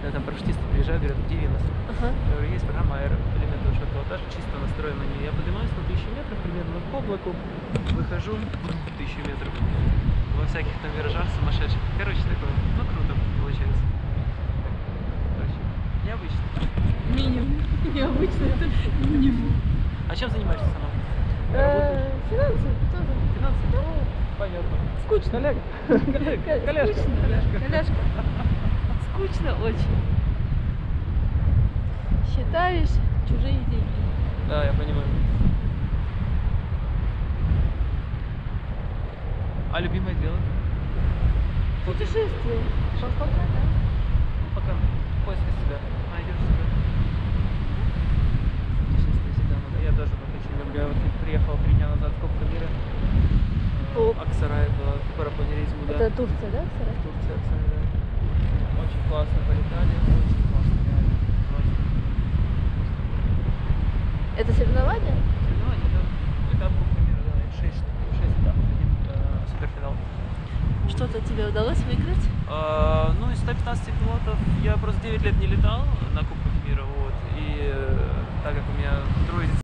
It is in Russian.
обычно там парашютисты приезжают, говорят, удиви нас. Ага. Я говорю, есть программа аэроэлементов пилотажа, чисто настроена на нее. Я поднимаюсь на 1000 метров примерно к облаку, выхожу 1000 метров во всяких там виражах сумасшедших. Короче, такое, ну круто получается. Короче, необычно. Минимум. Необычно, это минимум. А чем занимаешься сама? Работаешь? Финансы тоже. Финансы? Ну, понятно. Скучно. Коллега? Коллежка. Скучно, да. Коляшка. Скучно очень. Считаешь чужие деньги. Да, я понимаю. А любимое дело? Путешествие. Что пока, да? Ну, пока в поиске себя. Найдешь себя. Путешествие всегда надо. Я тоже вот очень люблю. Я вот приехал 3 дня назад в Кубку мира. О. Аксарай была по рапонеризму, да. Это Турция, да, Сарай? Турция, Аксарай, да. Очень классно полетали, очень классно, реально. Просто. Это соревнование? Соревнования, да. Этап Кубка мира, да. 6 этапов, один суперфинал. Что-то тебе удалось выиграть? Ну, из 115 пилотов я просто 9 лет не летал на Кубках мира, вот. И так как у меня трое детей,